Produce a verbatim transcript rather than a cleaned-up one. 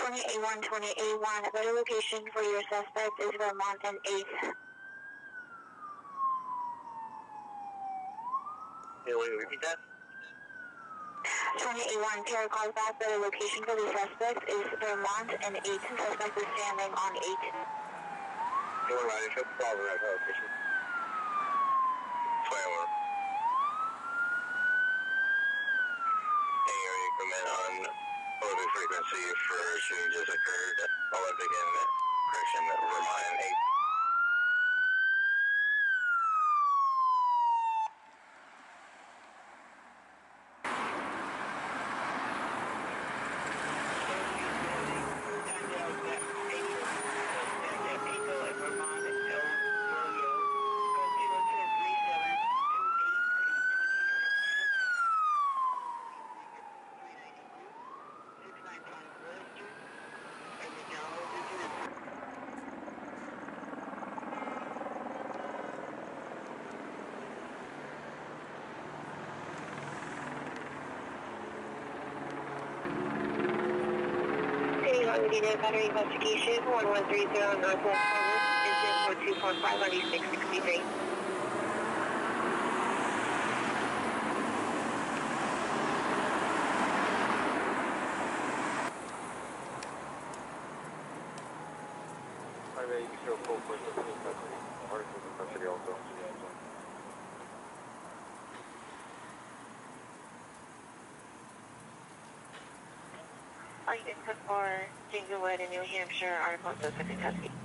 twenty A one, twenty A one, a better location for your suspect is Vermont and eighth. Yeah, will you repeat that? twenty A one, Tara calls back, better location for the suspect is Vermont and eighth. Suspect is standing on eight. You want to show the call the right location. Fire. Hey, area command on Olympic frequency for shooting just occurred. Olympic and correction, Vermont and eight. We did battery investigation, one one three zero Northwest Harvest, engine four two four five on E six sixty-three. Highway zero four four six custody, articles in custody also. Are you in for Tanglewood in New Hampshire, articles in custody?